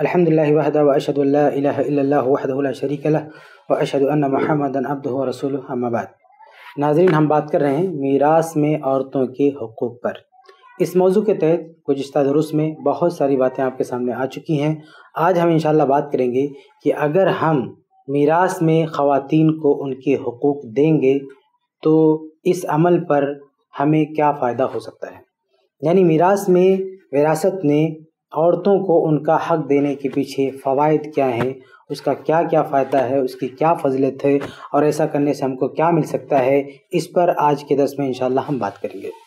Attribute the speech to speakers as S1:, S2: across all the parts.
S1: الحمدللہ وحدہ واشہد ان لا الہ الا اللہ وحدہ لا شریک لہ واشہد ان محمدا عبدہ ورسولہ اما بعد۔ ناظرین، ہم بات کر رہے ہیں میراث میں عورتوں کے حقوق پر۔ اس موضوع کے تحت گزشتہ دروس میں بہت ساری باتیں آپ کے سامنے آ چکی ہیں۔ آج ہم انشاءاللہ بات کریں گے کہ اگر ہم میراث میں خواتین کو ان کے حقوق دیں گے تو اس عمل پر ہمیں کیا فائدہ ہو سکتا ہے، یعنی میراث میں وراثت نے عورتوں کو ان کا حق دینے کے پیچھے فوائد کیا ہیں، اس کا کیا کیا فائدہ ہے، اس کی کیا فضیلت ہے اور ایسا کرنے سے ہم کو کیا مل سکتا ہے، اس پر آج کے درس میں انشاءاللہ ہم بات کریں گے۔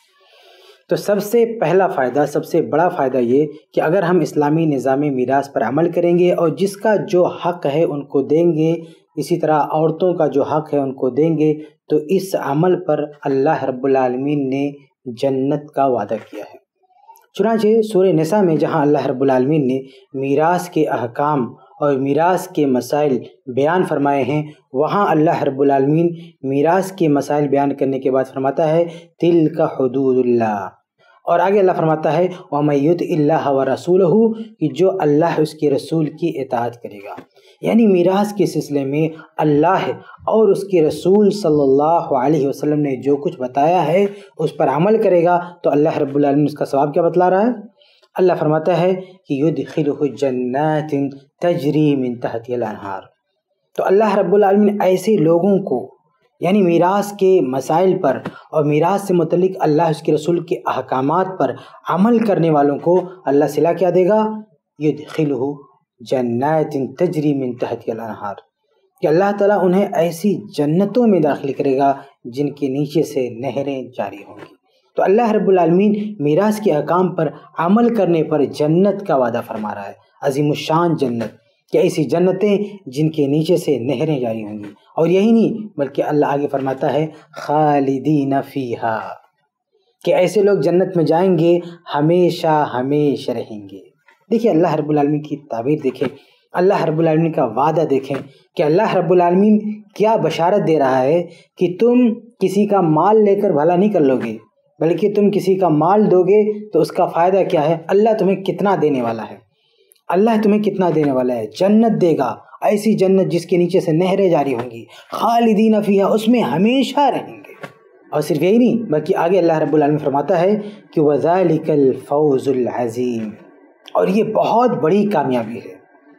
S1: تو سب سے پہلا فائدہ، سب سے بڑا فائدہ یہ کہ اگر ہم اسلامی نظام میراث پر عمل کریں گے اور جس کا جو حق ہے ان کو دیں گے، اسی طرح عورتوں کا جو حق ہے ان کو دیں گے، تو اس عمل پر اللہ رب العالمین نے جنت کا وعدہ کیا ہے۔ چنانچہ سورہ نساء میں جہاں اللہ رب العالمین نے میراث کے احکام اور میراث کے مسائل بیان فرمائے ہیں، وہاں اللہ رب العالمین میراث کے مسائل بیان کرنے کے بعد فرماتا ہے تِلْکَ حُدُودُ اللَّهِ، اور آگے اللہ فرماتا ہے وَمَن يُطِعِ اللَّهَ وَرَسُولَهُ، کہ جو اللہ اس کے رسول کی اطاعت کرے گا، یعنی میراث کے سلسلے میں اللہ اور اس کے رسول صلی اللہ علیہ وسلم نے جو کچھ بتایا ہے اس پر عمل کرے گا تو اللہ رب العالمین اس کا ثواب کیا بتلا رہا ہے؟ اللہ فرماتا ہے کہ يُدْخِلُهُ جَنَّاتٍ تَجْرِي مِن تَحْتِهَا الْأَنْهَارُ، تو اللہ رب العالمین ایسے لوگوں کو، یعنی میراث کے مسائل پر اور میراث سے متعلق اللہ اس کے رسول کے احکامات پر عمل کرنے والوں کو اللہ صلہ کیا دے گا؟ يُدْخِلُهُ جنات تجری من تحتها الانہار، کہ اللہ تعالیٰ انہیں ایسی جنتوں میں داخل کرے گا جن کے نیچے سے نہریں جاری ہوں گی۔ تو اللہ رب العالمین میراث کے احکام پر عمل کرنے پر جنت کا وعدہ فرما رہا ہے، عظیم الشان جنت، کہ ایسی جنتیں جن کے نیچے سے نہریں جاری ہوں گی۔ اور یہی نہیں بلکہ اللہ آگے فرماتا ہے خالدین فیہا، کہ ایسے لوگ جنت میں جائیں گے ہمیشہ ہمیشہ رہیں گے۔ دیکھیں اللہ رب العالمین کی تعبیر دیکھیں، اللہ رب العالمین کا وعدہ دیکھیں کہ اللہ رب العالمین کیا بشارت دے رہا ہے کہ تم کسی کا مال لے کر بھلا نہیں کر لو گے، بلکہ تم کسی کا مال دو گے تو اس کا فائدہ کیا ہے، اللہ تمہیں کتنا دینے والا ہے، اللہ تمہیں کتنا دینے والا ہے، جنت دے گا، ایسی جنت جس کے نیچے سے نہریں جاری ہوں گی، خالدین فیہا، اس میں ہمیشہ رہیں گے۔ اور صرف یہی نہیں بلکہ آگے اللہ رب العالمین فرماتا ہے کہ وَذَلِكَ الْفَوْزُ الْعَظِيمُ، اور یہ بہت بڑی کامیابی ہے۔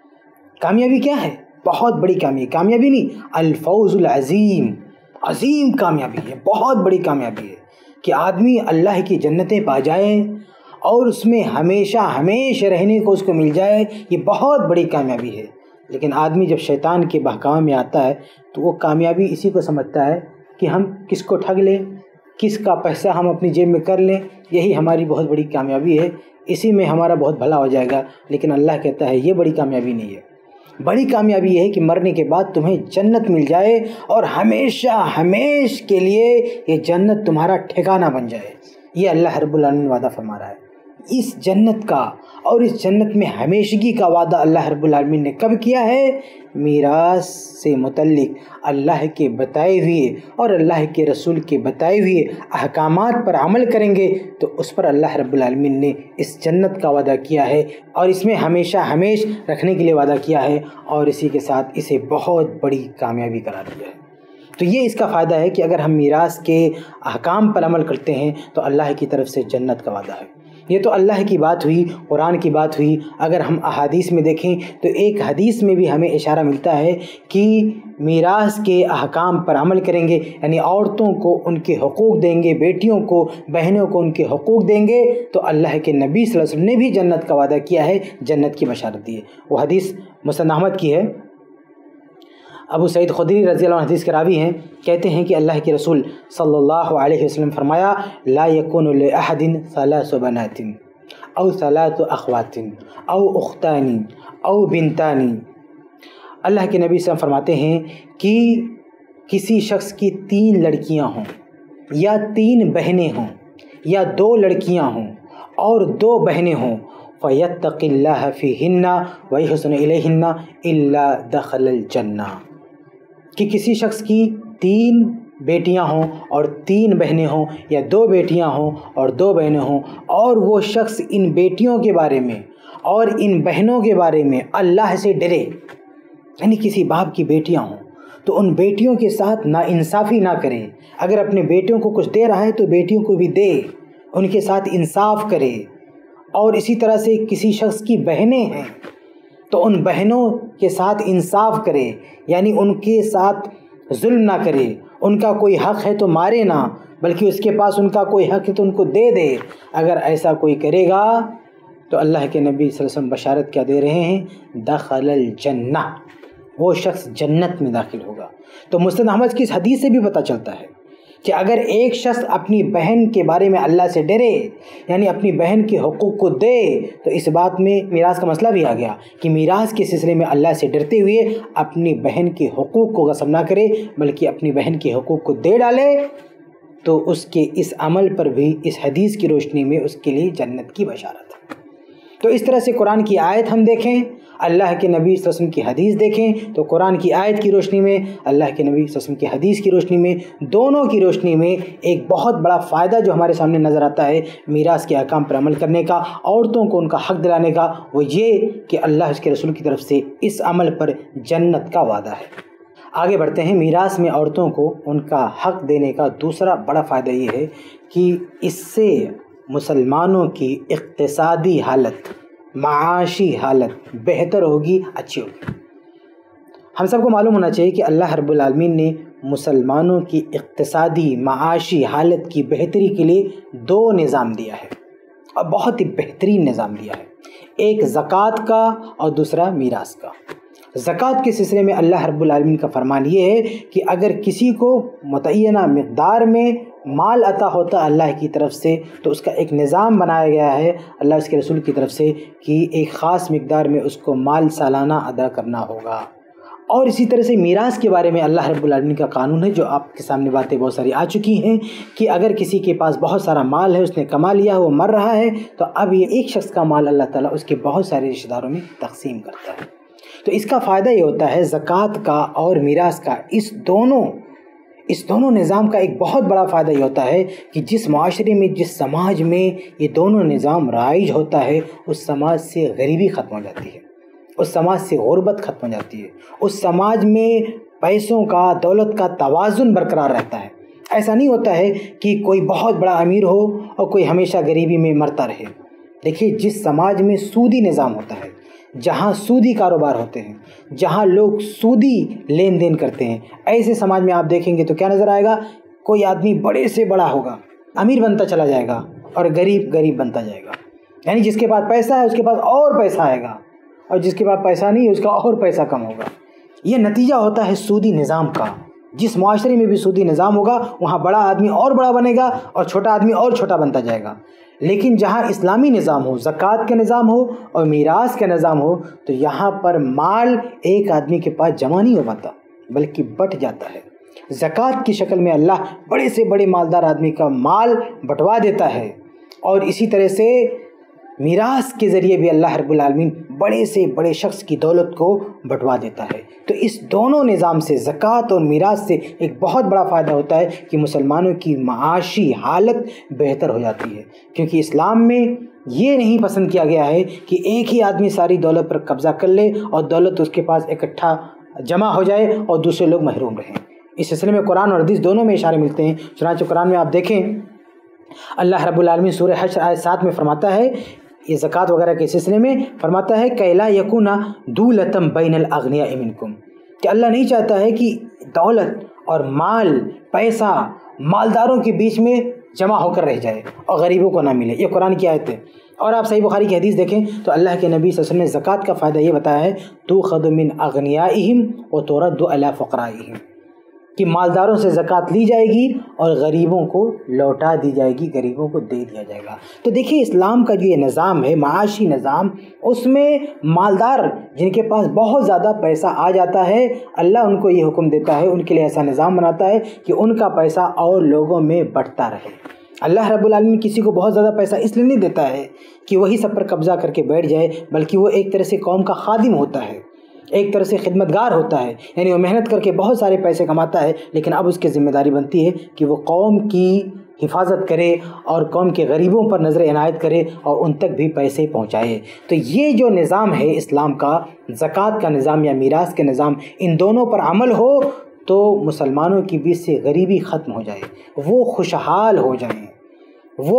S1: کامیابی کیا ہے؟ بہت بڑی کامیابی نہیں، الفوز العظیم، عظیم کامیابی ہے، بہت بڑی کامیابی ہے کہ آدمی اللہ کی جنتیں پا جائے اور اس میں ہمیشہ ہمیشہ رہنے کو اس کو مل جائے، یہ بہت بڑی کامیابی ہے۔ لیکن آدمی جب شیطان کے بہکاوے میں آتا ہے تو وہ کامیابی اسی کو سمجھتا ہے کہ ہم کس کو ٹھگ لیں، کس کا پیسہ ہم اپنی جیب میں کر لیں، یہی ہماری بہت بڑی کامیابی ہے، اسی میں ہمارا بہت بھلا ہو جائے گا۔ لیکن اللہ کہتا ہے یہ بڑی کامیابی نہیں ہے، بڑی کامیابی یہ ہے کہ مرنے کے بعد تمہیں جنت مل جائے اور ہمیشہ ہمیشہ کے لیے یہ جنت تمہارا ٹھکانہ بن جائے۔ یہ اللہ رب العالمین وعدہ فرما رہا ہے اس جنت کا، اور اس جنت میں ہمیشگی کا وعدہ اللہ رب العالمین نے کب کیا ہے؟ میراث سے متعلق اللہ کے بتائے ہوئے اور اللہ کے رسول کے بتائے ہوئے احکامات پر عمل کریں گے تو اس پر اللہ رب العالمین نے اس جنت کا وعدہ کیا ہے اور اس میں ہمیشہ ہمیشہ رکھنے کے لیے وعدہ کیا ہے، اور اسی کے ساتھ اسے بہت بڑی کامیابی قرار دیا ہے۔ تو یہ اس کا فائدہ ہے کہ اگر ہم میراث کے احکام پر عمل کرتے ہیں تو اللہ کی طرف سے جنت کا وعدہ ہے۔ یہ تو اللہ کی بات ہوئی، قرآن کی بات ہوئی۔ اگر ہم احادیث میں دیکھیں تو ایک حدیث میں بھی ہمیں اشارہ ملتا ہے کہ میراث کے احکام پر عمل کریں گے، یعنی عورتوں کو ان کے حقوق دیں گے، بیٹیوں کو، بہنوں کو ان کے حقوق دیں گے تو اللہ کے نبی صلی اللہ علیہ وسلم نے بھی جنت کا وعدہ کیا ہے، جنت کی بشارت دی ہے۔ وہ حدیث مسند احمد کی ہے، ابو سعید خدری رضی اللہ عنہ حدیث کے راوی ہیں، کہتے ہیں کہ اللہ کے رسول صلی اللہ علیہ وسلم فرمایا لا یکون لأحد ثلاث بنات او ثلاث اخوات او اختان او بنتان۔ اللہ کے نبی صلی اللہ علیہ وسلم فرماتے ہیں کہ کسی شخص کی 3 لڑکیاں ہوں یا 3 بہنیں ہوں یا 2 لڑکیاں ہوں اور 2 بہنیں ہوں، فَيَتَّقِ اللَّهَ فِيهِنَّ وَيُحْسِنُ إِلَيْهِنَّ إِلَّا دَخَلَ الْجَنَّةَ، کہ کسی شخص کی 3 بیٹیاں ہوں اور 3 بہنیں ہوں یا 2 بیٹیاں ہوں اور 2 بہنیں ہوں، اور وہ شخص ان بیٹیوں کے بارے میں اور ان بہنوں کے بارے میں اللہ سے ڈرے، یعنی کسی باپ کی بیٹیاں ہوں تو ان بیٹیوں کے ساتھ ناانصافی نہ کرے، اگر اپنے بیٹیوں کو کچھ دے رہا ہے تو بیٹیوں کو بھی دے، ان کے ساتھ انصاف کرے۔ اور اسی طرح سے کسی شخص کی بہنیں ہیں تو ان بہنوں کے ساتھ انصاف کرے، یعنی ان کے ساتھ ظلم نہ کرے، ان کا کوئی حق ہے تو مارے نہ، بلکہ اس کے پاس ان کا کوئی حق ہے تو ان کو دے دے۔ اگر ایسا کوئی کرے گا تو اللہ کے نبی صلی اللہ علیہ وسلم بشارت کیا دے رہے ہیں؟ دخل الجنہ، وہ شخص جنت میں داخل ہوگا۔ تو مسند احمد کی اس حدیث سے بھی پتہ چلتا ہے کہ اگر ایک شخص اپنی بہن کے بارے میں اللہ سے ڈرے، یعنی اپنی بہن کے حقوق کو دے، تو اس بات میں میراث کا مسئلہ بھی آ گیا کہ میراث کے سلسلے میں اللہ سے ڈرتے ہوئے اپنی بہن کے حقوق کو غصب نہ کرے، بلکہ اپنی بہن کے حقوق کو دے ڈالے، تو اس کے اس عمل پر بھی اس حدیث کی روشنی میں اس کے لیے جنت کی بشارت ہے۔ تو اس طرح سے قرآن کی آیت ہم دیکھیں، اللہ کے نبی صلی اللہ علیہ وسلم کی حدیث دیکھیں، تو قرآن کی آیت کی روشنی میں، اللہ کے نبی صلی اللہ علیہ وسلم کی حدیث کی روشنی میں، دونوں کی روشنی میں ایک بہت بڑا فائدہ جو ہمارے سامنے نظر آتا ہے میراث کے احکام پر عمل کرنے کا، عورتوں کو ان کا حق دلانے کا، وہ یہ کہ اللہ اس کے رسول کی طرف سے اس عمل پر جنت کا وعدہ ہے۔ آگے بڑھتے ہیں۔ میراث میں عورتوں کو ان کا حق دینے کا دوسرا بڑا فائدہ یہ ہے کہ اس سے مسلمانوں کی اقتصادی حالت، معاشی حالت بہتر ہوگی، اچھی ہوگی۔ ہم سب کو معلوم ہونا چاہیے کہ اللہ رب العالمین نے مسلمانوں کی اقتصادی معاشی حالت کی بہتری کے لیے دو نظام دیا ہے، اور بہت ہی بہترین نظام دیا ہے، ایک زکوٰۃ کا اور دوسرا میراث کا۔ زکوٰۃ کے سلسلے میں اللہ رب العالمین کا فرمان یہ ہے کہ اگر کسی کو متعینہ مقدار میں مال عطا ہوتا اللہ کی طرف سے تو اس کا ایک نظام بنایا گیا ہے اللہ اس کے رسول کی طرف سے کہ ایک خاص مقدار میں اس کو مال سالانہ ادا کرنا ہوگا۔ اور اسی طرح سے میراث کے بارے میں اللہ رب العالمین کا قانون ہے جو آپ کے سامنے باتیں بہت ساری آ چکی ہیں کہ اگر کسی کے پاس بہت سارا مال ہے، اس نے کما لیا، وہ مر رہا ہے، تو اب یہ ایک شخص کا مال اللہ تعالیٰ اس کے بہت سارے رشتہ داروں میں تقسیم کرتا ہے۔ تو اس کا فائدہ یہ ہوتا ہے زکوٰۃ کا اور میراث کا، اس دونوں نظام کا ایک بہت بڑا فائدہ یہ ہوتا ہے کہ جس معاشرے میں، جس سماج میں یہ دونوں نظام رائج ہوتا ہے، اس سماج سے غریبی ختم ہو جاتی ہے، اس سماج سے غربت ختم ہو جاتی ہے، اس سماج میں پیسوں کا، دولت کا توازن برقرار رہتا ہے۔ ایسا نہیں ہوتا ہے کہ کوئی بہت بڑا امیر ہو اور کوئی ہمیشہ غریبی میں مرتا رہے۔ دیکھیے، جس سماج میں سودی نظام ہوتا ہے، جہاں سودی کاروبار ہوتے ہیں، جہاں لوگ سودی لین دین کرتے ہیں، ایسے سماج میں آپ دیکھیں گے تو کیا نظر آئے گا؟ کوئی آدمی بڑے سے بڑا ہوگا، امیر بنتا چلا جائے گا، اور غریب بنتا جائے گا۔ یعنی جس کے پاس پیسہ ہے اس کے پاس اور پیسہ آئے گا، اور جس کے پاس پیسہ نہیں ہے اس کا اور پیسہ کم ہوگا۔ یہ نتیجہ ہوتا ہے سودی نظام کا۔ جس معاشرے میں بھی سودی نظام ہوگا وہاں بڑا آدمی اور بڑا بنے گا اور چھوٹا آدمی اور چھوٹا بنتا جائے گا۔ لیکن جہاں اسلامی نظام ہو، زکوٰۃ کا نظام ہو اور میراث کا نظام ہو، تو یہاں پر مال ایک آدمی کے پاس جمع نہیں ہو پاتا بلکہ بٹ جاتا ہے۔ زکوٰۃ کی شکل میں اللہ بڑے سے بڑے مالدار آدمی کا مال بٹوا دیتا ہے، اور اسی طرح سے میراث کے ذریعے بھی اللہ رب العالمین بڑے سے بڑے شخص کی دولت کو بٹوا دیتا ہے۔ تو اس دونوں نظام سے، زکوٰۃ اور میراث سے، ایک بہت بڑا فائدہ ہوتا ہے کہ مسلمانوں کی معاشی حالت بہتر ہو جاتی ہے، کیونکہ اسلام میں یہ نہیں پسند کیا گیا ہے کہ ایک ہی آدمی ساری دولت پر قبضہ کر لے اور دولت اس کے پاس اکٹھا جمع ہو جائے اور دوسرے لوگ محروم رہیں۔ اس سلسلے میں قرآن اور حدیث دونوں میں اشارے ملتے ہیں۔ چنانچہ قرآن میں آپ دیکھیں، اللہ رب العالمین سورہ حشر آیت 7 میں فرماتا ہے، یہ زکوٰۃ وغیرہ کے سلسلے میں فرماتا ہے کہ لا یکون دولۃ بین الاغنیاء منکم، کہ اللہ نہیں چاہتا ہے کہ دولت اور مال، پیسہ مالداروں کے بیچ میں جمع ہو کر رہ جائے اور غریبوں کو نہ ملے۔ یہ قرآن کی آیت ہے۔ اور آپ صحیح بخاری کی حدیث دیکھیں تو اللہ کے نبی صلی اللہ علیہ وسلم نے زکوٰۃ کا فائدہ یہ بتایا ہے، تؤخذ من اغنیائہم وترد علی فقرائہم، کہ مالداروں سے زکوٰۃ لی جائے گی اور غریبوں کو لوٹا دی جائے گی، غریبوں کو دے دیا جائے گا۔ تو دیکھیے، اسلام کا جو یہ نظام ہے، معاشی نظام، اس میں مالدار جن کے پاس بہت زیادہ پیسہ آ جاتا ہے، اللہ ان کو یہ حکم دیتا ہے، ان کے لیے ایسا نظام بناتا ہے کہ ان کا پیسہ اور لوگوں میں بٹتا رہے۔ اللہ رب العالمین کسی کو بہت زیادہ پیسہ اس لیے نہیں دیتا ہے کہ وہی سب پر قبضہ کر کے بیٹھ جائے، بلکہ وہ ایک طرح سے قوم کا خادم ہوتا ہے، ایک طرح سے خدمتگار ہوتا ہے۔ یعنی وہ محنت کر کے بہت سارے پیسے کماتا ہے، لیکن اب اس کی ذمہ داری بنتی ہے کہ وہ قوم کی حفاظت کرے اور قوم کے غریبوں پر نظر عنایت کرے اور ان تک بھی پیسے پہنچائے۔ تو یہ جو نظام ہے اسلام کا، زکوٰۃ کا نظام یا میراث کے نظام، ان دونوں پر عمل ہو تو مسلمانوں کی بیچ سے غریبی ختم ہو جائے، وہ خوشحال ہو جائیں، وہ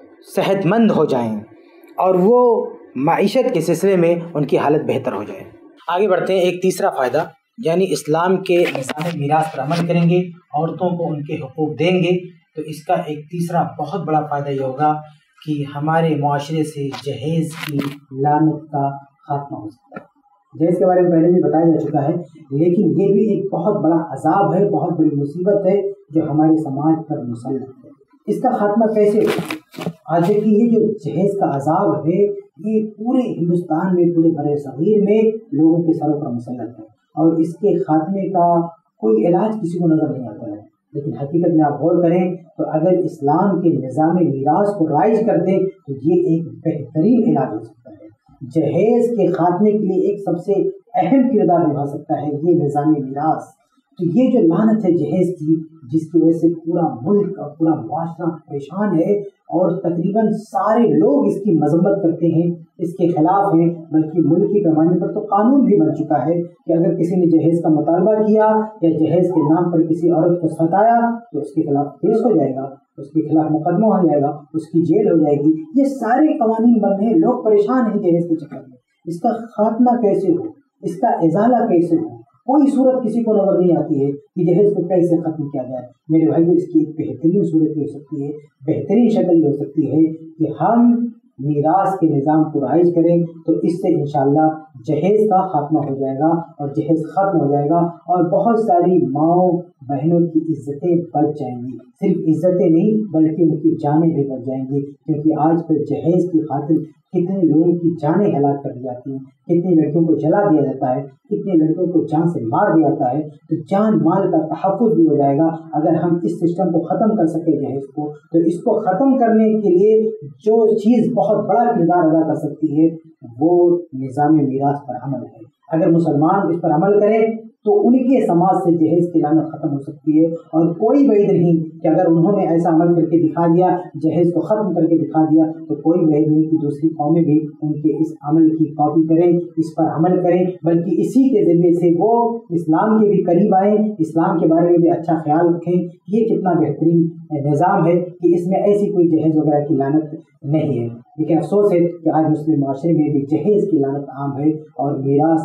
S1: صحت مند ہو جائیں اور وہ معیشت کے سلسلے میں ان کی حالت بہتر ہو جائے۔ آگے بڑھتے ہیں۔ ایک تیسرا فائدہ، یعنی اسلام کے نظام میراث پر عمل کریں گے، عورتوں کو ان کے حقوق دیں گے، تو اس کا ایک تیسرا بہت بڑا فائدہ یہ ہوگا کہ ہمارے معاشرے سے جہیز کی لعنت کا خاتمہ ہو سکتا ہے۔ جہیز کے بارے میں پہلے بھی بتایا جا چکا ہے، لیکن یہ بھی ایک بہت بڑا عذاب ہے، بہت بڑی مصیبت ہے جو ہمارے سماج پر مسلط ہے۔ اس کا خاتمہ کیسے ہو؟ آج دیکھیے یہ جو جہیز کا عذاب ہے یہ پورے ہندوستان میں، پورے بر صغیر میں لوگوں کے سروں پر مسلط ہے، اور اس کے خاتمے کا کوئی علاج کسی کو نظر نہیں آتا ہے۔ لیکن حقیقت میں آپ غور کریں تو اگر اسلام کے نظام میراث کو رائج کر دیں تو یہ ایک بہترین علاج ہو سکتا ہے۔ جہیز کے خاتمے کے لیے ایک سب سے اہم کردار نبھا سکتا ہے یہ نظام میراث۔ تو یہ جو لعنت ہے جہیز کی، جس کی وجہ سے پورا ملک اور پورا معاشرہ پریشان ہے اور تقریباً سارے لوگ اس کی مذمت کرتے ہیں، اس کے خلاف ہیں، بلکہ ملک کے پیمانے پر تو قانون بھی بن چکا ہے کہ اگر کسی نے جہیز کا مطالبہ کیا یا جہیز کے نام پر کسی عورت کو ستایا تو اس کے خلاف کیس ہو جائے گا، اس کے خلاف مقدمہ ہو جائے گا، اس کی جیل ہو جائے گی۔ یہ سارے قوانین بن رہے ہیں، لوگ پریشان ہیں جہیز کے چکر میں۔ اس کا خاتمہ کیسے ہو، اس کا ازالہ کیسے ہو، کوئی صورت کسی کو نظر نہیں آتی ہے کہ جہیز کو کیسے ختم کیا جائے۔ میرے بھائیو، اس کی ایک بہترین صورت یہ ہو سکتی ہے، بہترین شکل یہ ہو سکتی ہے کہ ہم میراث کے نظام کو رائج کریں، تو اس سے انشاءاللہ جہیز کا خاتمہ ہو جائے گا اور جہیز ختم ہو جائے گا، اور بہت ساری ماؤں بہنوں کی عزتیں بچ جائیں گی۔ صرف عزتیں نہیں بلکہ ان کی جانیں بھی بچ جائیں گی، کیونکہ آج کل جہیز کی خاطر کتنے لوگوں کی جانیں ہلاک کر دی جاتی ہیں، کتنی لڑکیوں کو جلا دیا جاتا ہے، کتنے لڑکیوں کو جان سے مار دیا جاتا ہے۔ تو جان مال کا تحفظ بھی ہو جائے گا اگر ہم اس سسٹم کو ختم کر سکیں جہیز کو۔ تو اس کو ختم کرنے کے لیے جو چیز بہت بڑا کردار ادا کر سکتی ہے وہ نظام میراث پر عمل ہے۔ اگر مسلمان اس پر عمل کریں تو ان کے سماج سے جہیز کی لعنت ختم ہو سکتی ہے، اور کوئی بعید نہیں کہ اگر انہوں نے ایسا عمل کر کے دکھا دیا، جہیز کو ختم کر کے دکھا دیا، تو کوئی بعید نہیں کہ دوسری قومیں بھی ان کے اس عمل کی کاپی کریں، اس پر عمل کریں، بلکہ اسی کے ذریعے سے وہ اسلام کے بھی قریب آئیں، اسلام کے بارے میں بھی اچھا خیال رکھیں۔ یہ کتنا بہترین نظام ہے کہ اس میں ایسی کوئی جہیز وغیرہ کی لعنت نہیں ہے۔ لیکن افسوس ہے کہ آج مسلم معاشرے میں بھی جہیز کی لعنت عام ہے، اور میراث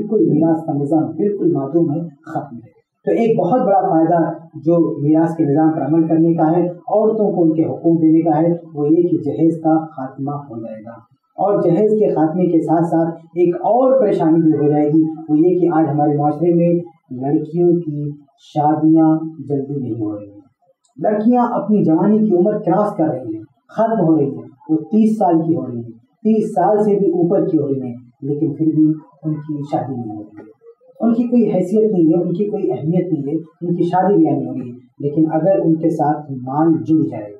S1: کا نظام بالکل معدوم ہے، ختم ہے۔ تو ایک بہت بڑا فائدہ جو میراث کے نظام پر عمل کرنے کا ہے، عورتوں کو ان کے حقوق دینے کا ہے، وہ یہ کہ جہیز کا خاتمہ ہو جائے گا۔ اور جہیز کے خاتمے کے ساتھ ساتھ ایک اور پریشانی بھی ہو جائے گی، وہ یہ کہ آج ہمارے معاشرے میں لڑکیوں کی شادیاں جلدی نہیں ہو رہی ہیں۔ لڑکیاں اپنی جوانی کی عمر کراس کر رہی ہیں، ختم ہو رہی ہیں، وہ 30 سال کی ہو رہی ہیں، 30 سال سے بھی اوپر کی ہو رہی ہیں، لیکن پھر بھی ان کی شادی نہیں ہو رہی ہے۔ ان کی کوئی حیثیت نہیں ہے، ان کی کوئی اہمیت نہیں ہے، ان کی شادی بھی نہیں ہو رہی ہے۔ لیکن اگر ان کے ساتھ مال جڑ جائے،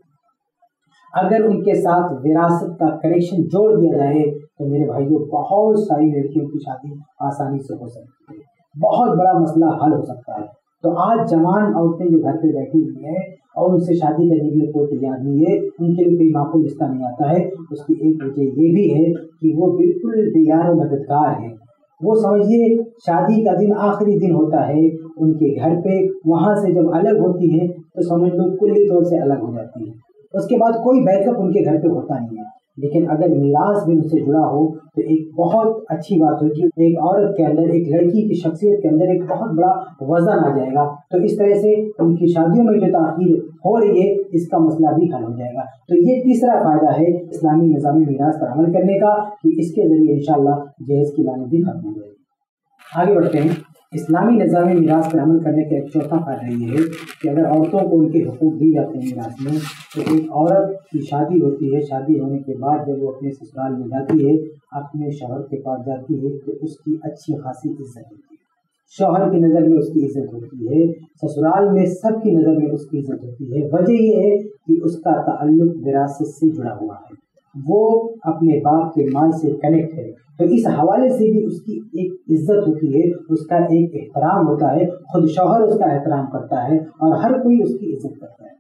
S1: اگر ان کے ساتھ وراثت کا کنیکشن جوڑ دیا جائے تو میرے بھائیوں بہت ساری لڑکیوں کی شادی آسانی سے ہو سکتی ہے، بہت بڑا مسئلہ حل ہو سکتا ہے۔ تو آج جوان عورتیں جو گھر پہ بیٹھی ہوئی ہیں اور ان سے شادی کرنے کے لیے کوئی تیار نہیں ہے، ان کے لیے کوئی معقول رشتہ نہیں آتا ہے، اس کی ایک وجہ یہ بھی ہے کہ وہ بالکل بے یار و مددگار ہیں۔ وہ سمجھیے شادی کا دن آخری دن ہوتا ہے ان کے گھر پہ، وہاں سے جب الگ ہوتی ہیں تو سمجھ لو کلی طور سے الگ ہو جاتی ہیں، اس کے بعد کوئی بیک اپ ان کے گھر پہ ہوتا نہیں ہے۔ لیکن اگر میراث بھی ان سے جڑا ہو تو ایک بہت اچھی بات ہوگی، ایک عورت کے اندر، ایک لڑکی کی شخصیت کے اندر ایک بہت بڑا وزن آ جائے گا، تو اس طرح سے ان کی شادیوں میں جو تاخیر ہو رہی ہے اس کا مسئلہ بھی حل ہو جائے گا۔ تو یہ تیسرا فائدہ ہے اسلامی نظامی میراث پر عمل کرنے کا کہ اس کے ذریعے انشاءاللہ جہیز کی لعنت بھی ختم ہو جائے گی۔ آگے بڑھتے ہیں۔ اسلامی نظامی میراث پر عمل کرنے کا ایک چوتھا فائدہ یہ ہے کہ اگر عورتوں کو ان کے حقوق دی جاتے ہیں میراث میں، تو ایک عورت کی شادی ہوتی ہے، شادی ہونے کے بعد جب وہ اپنے سسرال میں جاتی ہے، اپنے شوہر کے پاس جاتی ہے، تو اس کی اچھی خاصی عزت ہوتی ہے، شوہر کی نظر میں اس کی عزت ہوتی ہے، سسرال میں سب کی نظر میں اس کی عزت ہوتی ہے۔ وجہ یہ ہے کہ اس کا تعلق وراثت سے جڑا ہوا ہے، وہ اپنے باپ کے مال سے کنیکٹ ہے، تو اس حوالے سے بھی اس کی ایک عزت ہوتی ہے، اس کا ایک احترام ہوتا ہے، خود شوہر اس کا احترام کرتا ہے اور ہر کوئی اس کی عزت کرتا ہے۔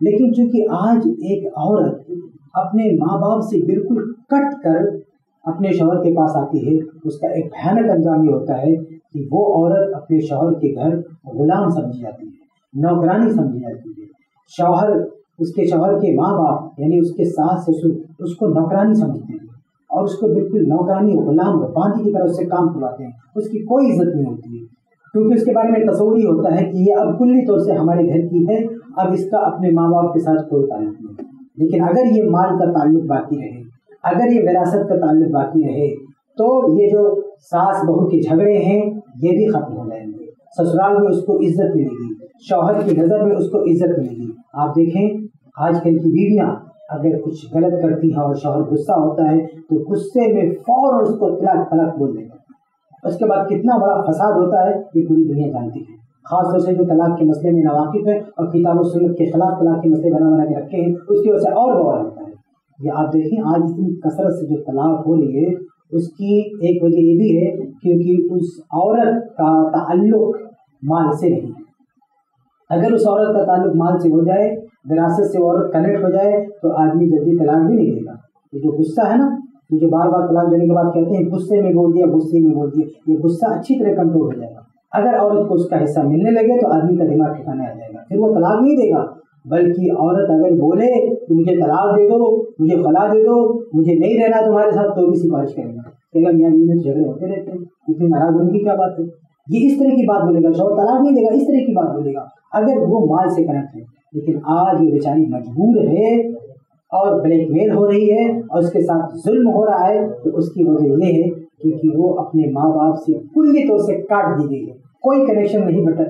S1: لیکن چونکہ آج ایک عورت اپنے ماں باپ سے بالکل کٹ کر اپنے شوہر کے پاس آتی ہے، اس کا ایک بھیانک انجام یہ ہوتا ہے کہ وہ عورت اپنے شوہر کے گھر غلام سمجھی جاتی ہے، نوکرانی سمجھی جاتی ہے۔ شوہر، اس کے شوہر کے ماں باپ یعنی اس کے ساس سسر اس کو نوکرانی سمجھتے ہیں اور اس کو بالکل نوکرانی غلام باندھی کی طرح اس سے کام کرواتے ہیں، اس کی کوئی عزت نہیں ہوتی ہے، کیونکہ اس کے بارے میں تصور ہی ہوتا ہے کہ یہ اب کلی طور سے ہمارے گھر کی ہے، اب اس کا اپنے ماں باپ کے ساتھ کوئی تعلق نہیں۔ لیکن اگر یہ مال کا تعلق باقی رہے، اگر یہ وراثت کا تعلق باقی رہے، تو یہ جو ساس بہو کے جھگڑے ہیں یہ بھی ختم ہو جائیں گے، سسرال میں اس کو عزت ملے گی، شوہر کی نظر میں اس کو عزت ملے گی۔ آپ دیکھیں آج کل کی بیویاں اگر کچھ غلط کرتی ہیں اور شوہر غصہ ہوتا ہے تو غصے میں فوراً اس کو طلاق طلاق بول دیتا ہے، اس کے بعد کتنا بڑا فساد ہوتا ہے یہ پوری دنیا جانتی ہے۔ خاص طور سے جو طلاق کے مسئلے میں ناواقف ہے اور کتاب و سنت کے خلاف طلاق کے مسئلے بنا کے رکھے ہیں، اس کی وجہ سے اور بوار ہوتا ہے۔ یہ آپ دیکھیں آج اتنی کثرت سے جو طلاق ہو رہی ہے اس کی ایک وجہ یہ بھی ہے کیونکہ اس عورت کا تعلق مال سے نہیں ہے۔ اگر اس عورت کا تعلق مال سے ہو جائے، وراثت سے عورت کنیکٹ ہو جائے تو آدمی جلدی طلاق بھی نہیں دے گا۔ یہ جو غصہ ہے نا، یہ جو بار بار طلاق دینے کے بعد کہتے ہیں غصے میں بول دیا، غصے میں بول دیا، یہ غصہ اچھی طرح کنٹرول ہو جائے گا۔ اگر عورت کو اس کا حصہ ملنے لگے تو آدمی کا دماغ ٹھکانے آ جائے گا، پھر وہ طلاق نہیں دے گا، بلکہ عورت اگر بولے کہ مجھے طلاق دے دو، مجھے خلا دے دو، مجھے نہیں رہنا تمہارے ساتھ، تو بھی سفارش کرے گا کہ میاں بیوی میں جھگڑے ہوتے رہتے ہیں، اتنی ناراض ہونے کی کیا بات ہے۔ یہ اس طرح کی بات بولے گا، شوہر طلاق نہیں دے گا، اس طرح کی بات بولے گا اگر وہ مال سے کنیکٹ ہے۔ لیکن آج یہ بیچاری مجبور ہے اور بلیک میل ہو رہی ہے اور اس کے ساتھ ظلم ہو رہا ہے، تو اس کی وجہ یہ ہے کیونکہ وہ اپنے ماں باپ سے کلی طور سے کاٹ دی گئی ہے، کوئی کنیکشن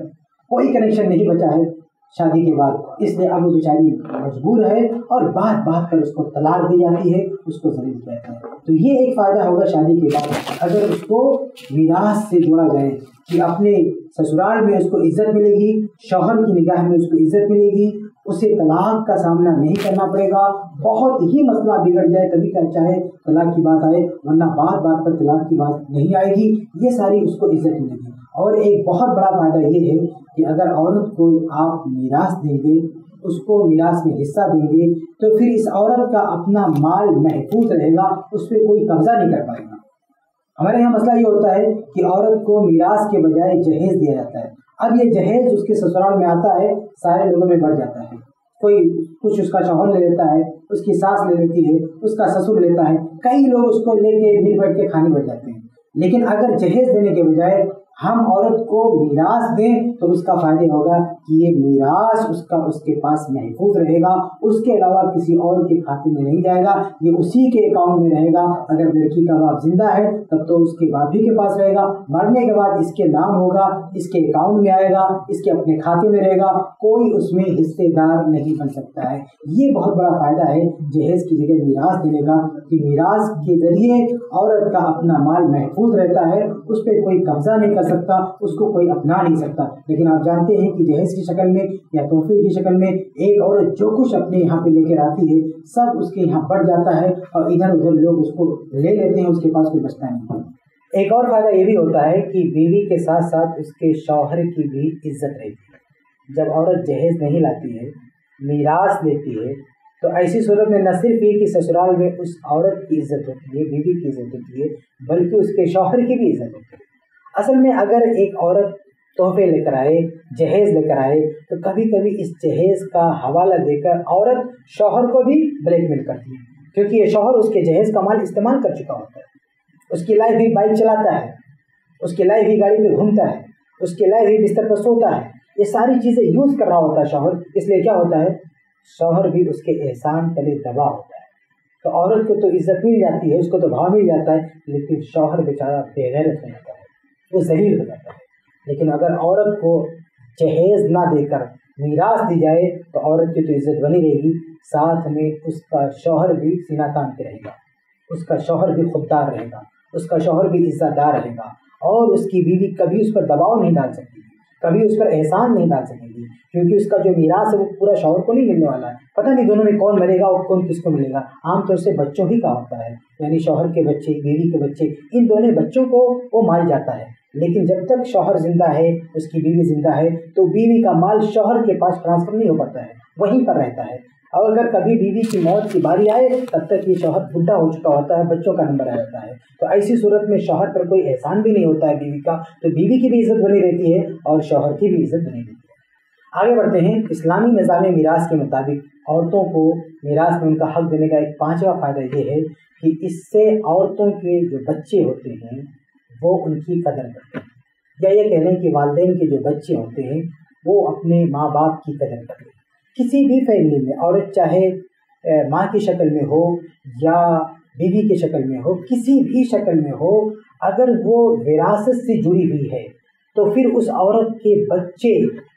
S1: نہیں بچا ہے شادی کے بعد، اس لیے اب وہ بیچاری مجبور ہے اور بات بات پر اس کو طلاق دی جاتی ہے، اس کو ذلیل کہتا ہے۔ تو یہ ایک فائدہ ہوگا شادی کے بعد اگر اس کو میراث سے جوڑا جائے کہ اپنے سسرال میں اس کو عزت ملے گی، شوہر کی نگاہ میں اس کو عزت ملے گی، اسے طلاق کا سامنا نہیں کرنا پڑے گا، بہت ہی مسئلہ بگڑ جائے تبھی کہ چاہے طلاق کی بات آئے، ورنہ بات بات پر طلاق کی بات نہیں آئے گی، یہ ساری اس کو عزت ملے گی۔ اور ایک بہت بڑا فائدہ یہ ہے کہ اگر عورت کو آپ میراث دیں گے، اس کو میراث میں حصہ دیں گے، تو پھر اس عورت کا اپنا مال محفوظ رہے گا، اس پہ کوئی قبضہ نہیں کر پائے گا۔ ہمارے یہاں مسئلہ یہ ہوتا ہے کہ عورت کو میراث کے بجائے جہیز دیا جاتا ہے، اب یہ جہیز اس کے سسرال میں آتا ہے، سارے لوگوں میں بڑھ جاتا ہے، کوئی کچھ اس کا شوہر لے لیتا ہے، اس کی ساس لے لیتی ہے، اس کا سسر لیتا ہے، کئی لوگ اس کو لے کے مل بیٹھ کے کھانے بیٹھ جاتے ہیں۔ لیکن اگر جہیز دینے کے بجائے ہم عورت کو میراث دیں تو اس کا فائدہ ہوگا کہ یہ میراث اس کے پاس محفوظ رہے گا، اس کے علاوہ کسی اور کے کھاتے میں نہیں جائے گا، یہ اسی کے اکاؤنٹ میں رہے گا۔ اگر لڑکی کا باپ زندہ ہے تب تو اس کے باپ ہی کے پاس رہے گا، مرنے کے بعد اس کے نام ہوگا، اس کے اکاؤنٹ میں آئے گا، اس کے اپنے کھاتے میں رہے گا، کوئی اس میں حصے دار نہیں بن سکتا ہے۔ یہ بہت بڑا فائدہ ہے جہیز کی جگہ میراث دینے کا، کہ میراث کے ذریعے عورت کا اپنا مال محفوظ رہتا ہے، اس پہ کوئی قبضہ نہیں کر سکتا، اس کو کوئی اپنا نہیں سکتا۔ لیکن آپ جانتے ہیں کہ جہیز کی شکل میں یا تحفے کی شکل میں ایک عورت جو کچھ اپنے یہاں پہ لے کر آتی ہے سب اس کے یہاں بڑھ جاتا ہے اور ادھر ادھر لوگ اس کو لے لیتے ہیں، اس کے پاس کوئی بچتا نہیں۔ ایک اور فائدہ یہ بھی ہوتا ہے کہ بیوی کے ساتھ ساتھ اس کے شوہر کی بھی عزت رہتی ہے۔ جب عورت جہیز نہیں لاتی ہے، میراث لیتی ہے، تو ایسی صورت میں نہ صرف یہ کہ سسرال میں اس عورت کی عزت ہوتی ہے، بیوی کی عزت ہوتی ہے، بلکہ اس کے شوہر کی بھی عزت ہوتی ہے۔ اصل میں اگر ایک عورت تحفے لے کر آئے، جہیز لے کر آئے، تو کبھی کبھی اس جہیز کا حوالہ دے کر عورت شوہر کو بھی بلیک میل کرتی ہے، کیونکہ یہ شوہر اس کے جہیز کا مال استعمال کر چکا ہوتا ہے، اس کی لائف بھی بائک چلاتا ہے، اس کی لائف بھی گاڑی پہ گھومتا ہے، اس کی لائف بھی بستر پر سوتا ہے، یہ ساری چیزیں یوز کر رہا ہوتا ہے شوہر، اس لیے کیا ہوتا ہے شوہر بھی اس کے احسان تلے دبا ہوتا ہے۔ تو عورت کو تو عزت مل جاتی ہے، اس کو تو بھاؤ مل جاتا ہے، لیکن شوہر بیچارہ بے غیرت ہو جاتا ہے، وہ ذلیل ہو جاتا ہے۔ لیکن اگر عورت کو جہیز نہ دے کر میراث دی جائے تو عورت کی تو عزت بنی رہے گی، ساتھ میں اس کا شوہر بھی سینہ تان کے رہے گا، اس کا شوہر بھی خوددار رہے گا، اس کا شوہر بھی عزت دار رہے گا، اور اس کی بیوی کبھی اس پر دباؤ نہیں ڈال سکتی، کبھی اس پر احسان نہیں ڈال سکے گی، کیونکہ اس کا جو میراث ہے وہ پورا شوہر کو نہیں ملنے والا ہے، پتہ نہیں دونوں میں کون مرے گا اور کون کس کو ملے گا۔ عام طور سے بچوں ہی کا ہوتا ہے، یعنی شوہر کے بچے، بیوی کے بچے، ان دونوں بچوں کو وہ مال جاتا ہے، لیکن جب تک شوہر زندہ ہے، اس کی بیوی زندہ ہے، تو بیوی کا مال شوہر کے پاس ٹرانسفر نہیں ہو پاتا ہے، وہیں پر رہتا ہے۔ اور اگر کبھی بیوی کی موت کی باری آئے تب تک یہ شوہر بڈھا ہو چکا ہوتا ہے، بچوں کا نمبر آ جاتا ہے، تو ایسی صورت میں شوہر پر کوئی احسان بھی نہیں ہوتا ہے بیوی کا، تو بیوی کی بھی عزت بنی رہتی ہے اور شوہر کی بھی عزت بنی رہتی ہے۔ آگے بڑھتے ہیں۔ اسلامی نظام میراث کے مطابق عورتوں کو میراث میں ان کا حق دینے کا ایک 5واں فائدہ یہ ہے کہ اس سے عورتوں کے جو بچے ہوتے ہیں وہ ان کی قدر کرتے ہیں، یا یہ کہہ لیں کہ والدین کے جو بچے ہوتے ہیں وہ اپنے ماں باپ کی قدر کرتے ہیں۔ کسی بھی فیملی میں عورت چاہے ماں کی شکل میں ہو یا بیوی کی شکل میں ہو، کسی بھی شکل میں ہو، اگر وہ وراثت سے جڑی ہوئی ہے تو پھر اس عورت کے بچے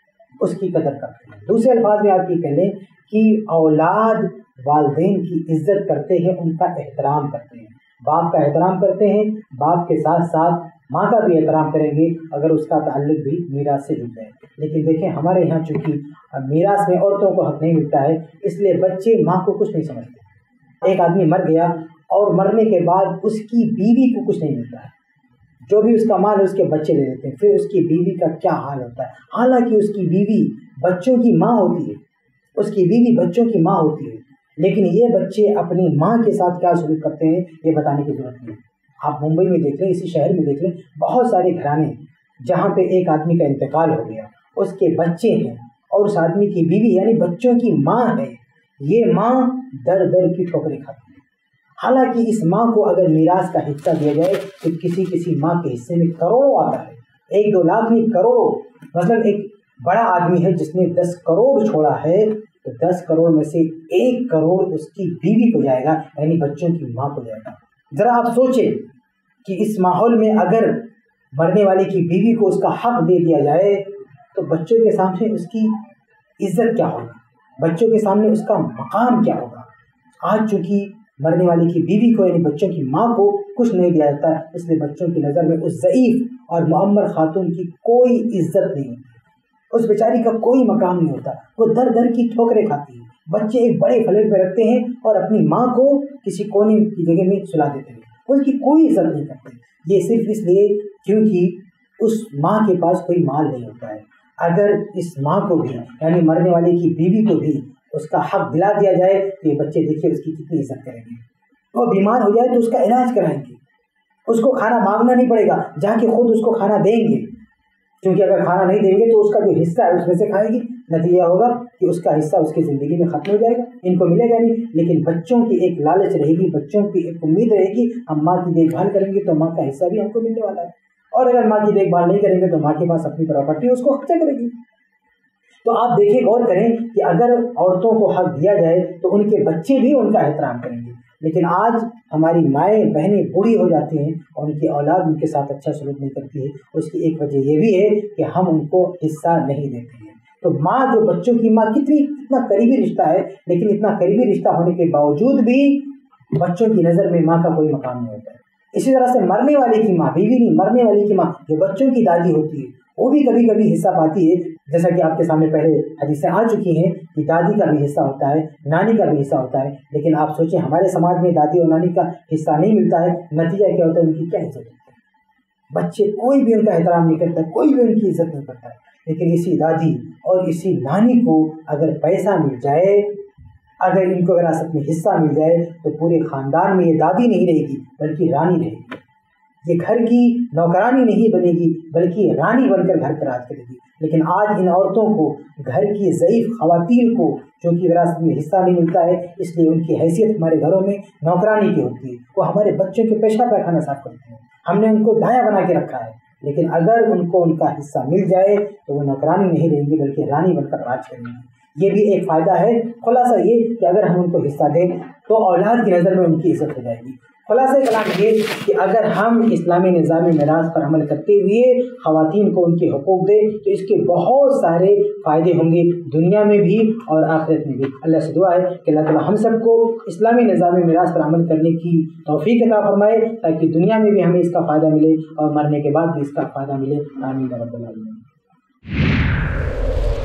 S1: اس کی قدر کرتے ہیں۔ دوسرے الفاظ میں آپ یہ کہہ لیں کہ اولاد والدین کی عزت کرتے ہیں، ان کا احترام کرتے ہیں، باپ کا احترام کرتے ہیں، باپ کے ساتھ ساتھ ماں کا بھی احترام کریں گے اگر اس کا تعلق بھی میراث سے جڑ جائے۔ لیکن دیکھیں ہمارے یہاں چونکہ میراث میں عورتوں کو حق نہیں ملتا ہے، اس لیے بچے ماں کو کچھ نہیں سمجھتے۔ ایک آدمی مر گیا اور مرنے کے بعد اس کی بیوی کو کچھ نہیں ملتا ہے، جو بھی اس کا مال ہے اس کے بچے لے لیتے ہیں، پھر اس کی بیوی کا کیا حال ہوتا ہے، حالانکہ اس کی بیوی بچوں کی ماں ہوتی ہے، اس کی بیوی بچوں کی ماں ہوتی ہے، لیکن یہ بچے اپنی ماں کے ساتھ کیا سلوک کرتے ہیں یہ بتانے کی ضرورت نہیں ہے۔ آپ ممبئی میں دیکھ لیں، اسی شہر میں دیکھ لیں، بہت سارے گھرانے جہاں پہ ایک آدمی کا انتقال ہو گیا، اس کے بچے ہیں اور اس آدمی کی بیوی یعنی بچوں کی ماں ہے، یہ ماں در در کی ٹھوکریں کھاتی ہے۔ حالانکہ اس ماں کو اگر میراث کا حصہ دیا جائے تو کسی ماں کے حصے میں کروڑوں آتا ہے، 1-2 لاکھ نہیں، کروڑوں۔ مثلا ایک بڑا آدمی ہے جس نے 10 کروڑ چھوڑا ہے تو 10 کروڑ میں سے 1 کروڑ اس کی بیوی کو جائے گا، یعنی بچوں کی ماں کو جائے گا۔ ذرا آپ سوچیں کہ اس ماحول میں اگر مرنے والے کی بیوی کو اس کا حق دے دیا جائے تو بچوں کے سامنے اس کی عزت کیا ہوگی، بچوں کے سامنے اس کا مقام کیا ہوگا۔ آج چونکہ مرنے والے کی بیوی کو یعنی بچوں کی ماں کو کچھ نہیں دیا جاتا، اس لیے بچوں کی نظر میں اس ضعیف اور معمر خاتون کی کوئی عزت نہیں ہوتی، اس بیچاری کا کوئی مقام نہیں ہوتا، وہ در در کی ٹھوکریں کھاتی ہے۔ بچے ایک بڑے فلیٹ میں رکھتے ہیں اور اپنی ماں کو کسی کونے کی جگہ میں سلا دیتے ہیں، اس کی کوئی عزت نہیں کرتے، یہ صرف اس لیے کیونکہ اس ماں کے پاس کوئی مال نہیں ہوتا ہے۔ اگر اس ماں کو بھی یعنی مرنے والے کی بیوی کو بھی اس کا حق دلا دیا جائے تو یہ بچے دیکھیے اس کی کتنی عزت کریں گے، وہ بیمار ہو جائے تو اس کا علاج کرائیں گے، اس کو کھانا مانگنا نہیں پڑے گا، جا کے خود اس کو کھانا دیں گے، کیونکہ اگر کھانا نہیں دیں گے تو اس کا جو حصہ ہے اس میں سے کھائے گی، نتیجہ ہوگا کہ اس کا حصہ اس کی زندگی میں ختم ہو جائے گا، ان کو ملے گا نہیں۔ لیکن بچوں کی ایک لالچ رہے گی، بچوں کی ایک امید رہے گی، ہم ماں کی دیکھ بھال کریں گے تو ماں کا حصہ بھی ہم کو ملنے والا ہے، اور اگر ماں کی دیکھ بھال نہیں کریں گے تو ماں کے پاس اپنی پراپرٹی اس کو خرچہ کرے گی۔ تو آپ دیکھیں، غور کریں کہ اگر عورتوں کو حق دیا جائے تو ان کے بچے بھی ان کا احترام کریں گے، لیکن آج ہماری مائیں بہنیں بوڑھی ہو جاتی ہیں اور ان کی اولاد ان کے ساتھ اچھا سلوک نہیں کرتی ہے، اس کی ایک وجہ یہ بھی ہے کہ ہم ان کو حصہ نہیں دیتے ہیں۔ تو ماں جو بچوں کی ماں کتنا قریبی رشتہ ہے، لیکن اتنا قریبی رشتہ ہونے کے باوجود بھی بچوں کی نظر میں ماں کا کوئی مقام نہیں ہوتا ہے۔ اسی طرح سے مرنے والے کی ماں، بیوی نہیں، مرنے والے کی ماں جو بچوں کی دادی ہوتی ہے وہ بھی کبھی کبھی حصہ پاتی ہے، جیسا کہ آپ کے سامنے پہلے حدیثیں آ چکی ہیں کہ دادی کا بھی حصہ ہوتا ہے، نانی کا بھی حصہ ہوتا ہے، لیکن آپ سوچیں ہمارے سماج میں دادی اور نانی کا حصہ نہیں ملتا ہے، نتیجہ کیا ہوتا ہے، ان کی کیا عزت ہوتی ہے، بچے کوئی بھی ان کا احترام نہیں کرتا، کوئی بھی ان کی عزت نہیں کرتا ہے۔ لیکن اسی دادی اور اسی نانی کو اگر پیسہ مل جائے، اگر ان کو وراثت میں حصہ مل جائے تو پورے خاندان میں یہ دادی نہیں رہے گی بلکہ رانی رہے گی، یہ گھر کی نوکرانی نہیں بنے گی بلکہ رانی بن کر گھر پر راج کرے گی۔ لیکن آج ان عورتوں کو، گھر کی ضعیف خواتین کو جو کہ وراثت میں حصہ نہیں ملتا ہے، اس لیے ان کی حیثیت ہمارے گھروں میں نوکرانی کی ہوتی ہے، وہ ہمارے بچوں کے پیشہ پیخانہ صاف کرتے ہیں، ہم نے ان کو دایا بنا کے رکھا ہے، لیکن اگر ان کو ان کا حصہ مل جائے تو وہ نوکرانی نہیں رہیں گی بلکہ رانی بن کر راج کریں گی۔ یہ بھی ایک فائدہ ہے۔ خلاصہ یہ کہ اگر ہم ان کو حصہ دیں تو اولاد کی نظر میں ان کی عزت ہو جائے گی۔ خلاصہ کلام یہ کہ اگر ہم اسلامی نظام میراث پر عمل کرتے ہوئے خواتین کو ان کے حقوق دیں تو اس کے بہت سارے فائدے ہوں گے، دنیا میں بھی اور آخرت میں بھی۔ اللہ سے دعا ہے کہ اللہ تعالیٰ ہم سب کو اسلامی نظام میراث پر عمل کرنے کی توفیق عطا فرمائے تاکہ دنیا میں بھی ہمیں اس کا فائدہ ملے اور مرنے کے بعد بھی اس کا فائدہ ملے۔ آمین رب العالمین۔